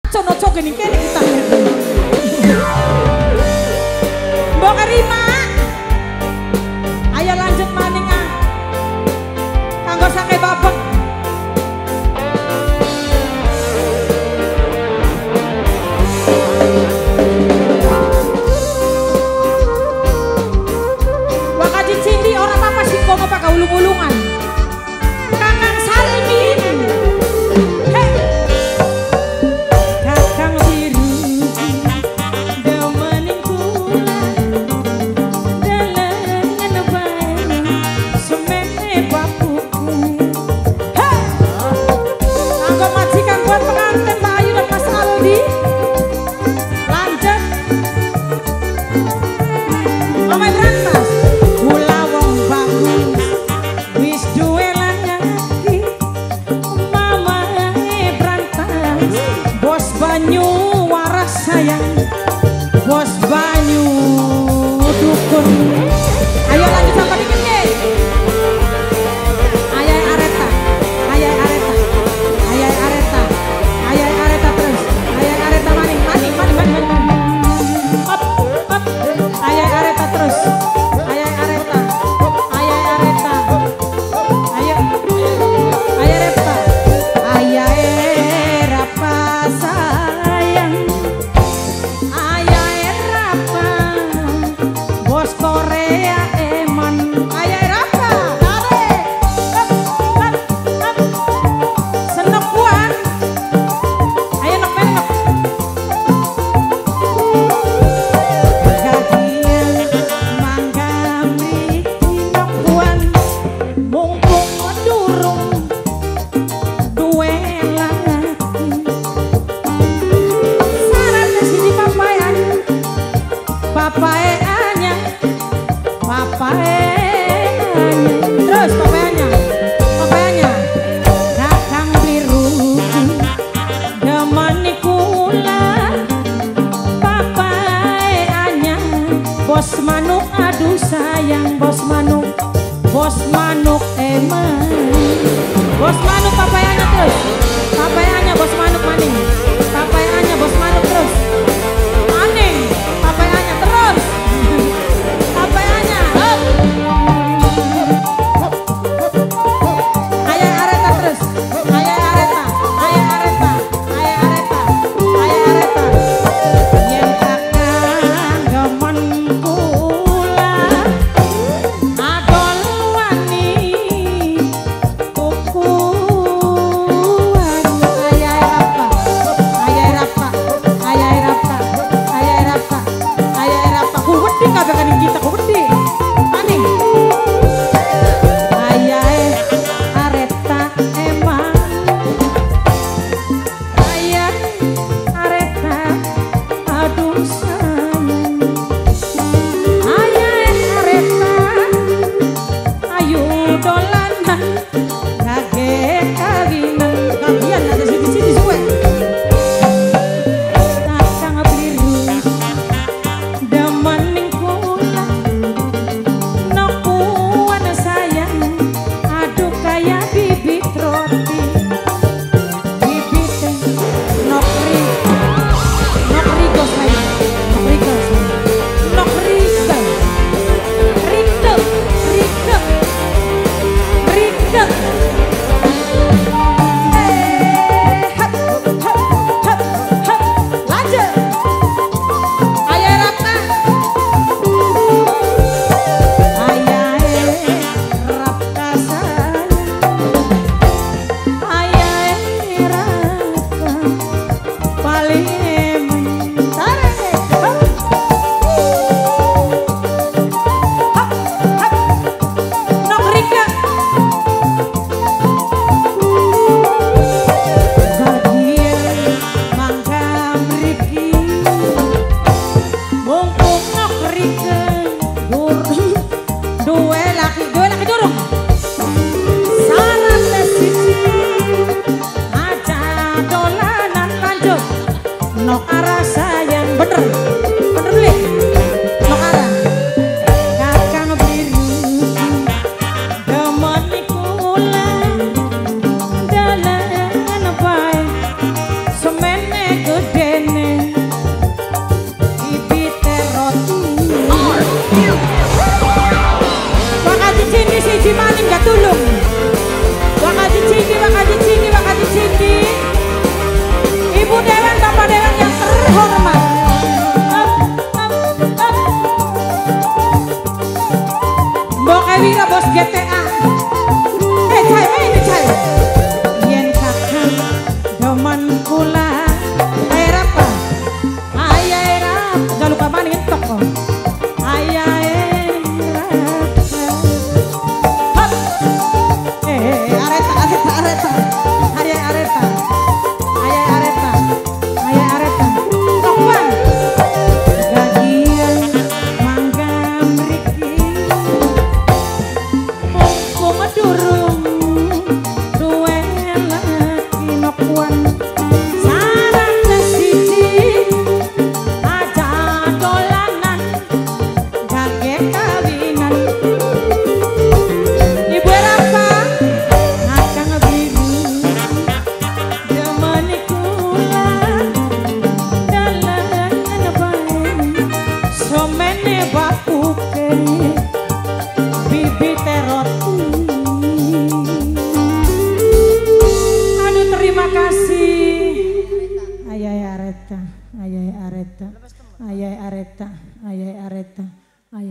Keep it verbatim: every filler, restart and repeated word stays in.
Cono gini kene kita. Mbok Rima. Ayo lanjut maning ah. Kanggo sake babek. Wakaji cindi orang apa sih kono pak ulung-ulungan. Kakang Salimin. Bos Banyu dukun. Ayo lanjut sampai dikit ke. Ayai Areta, Ayai Areta, Ayai Areta, Ayai Areta terus. Ayai Areta maning, maning, maning, maning, maning. Up, up. Ayai Areta terus. Ayai Areta, Ayai Areta. Ayo, Ayai Areta, Ayai Rapa sayang. Bos Korea eman Ayai Rapa tarik up, up, up. Senok buan ayo nok menok gagian mangga mriki nok buan mumpung durung duwe lagi sarane siji papayan papae papayanya terus papayanya papayanya kakang biru demani kula papayanya bos manuk aduh sayang bos manuk bos manuk emang bos manuk papayanya terus papayanya bos manuk maning papayanya bos manuk terus maning papayanya terus Ayai Areta terus. Ayai Areta, Ayai Areta, Ayai Areta, Ayai Areta. Yen kakang gemen kula adol wani tukuan Ayai Rapa, Ayai Rapa, Ayai Rapa, Ayai Rapa, Ayai Rapa. Ku wedi kabeh kan kita ku wedi. Maning. Ayai Areta emang Ayai Areta aduh sayang Ayai Areta ayu dolanan kage kawinan kawian ada sini-sini suwe kakang biru demen kula nokuan sayang aduh kayak bibit roti bibit nokri nokri go sayang nokri go sayang nokri go rike rike rike eh hap hap hap hap lanjut Ayai Rapa Ayai Rapa sayang Ayai Rapa paling emen tarik hap hap hap nok rika gagian mangga mriki mumpung nok rika durung duwe laki duwe laki durung saran sisi aja dolanan lanjut nok arah sayang bener bener beli nok arah kakang biru demeni kula dalan bae semene batu keni bibit roti. Aduh terima kasih. Ayai areta, ayai areta, ayai areta, ayai areta.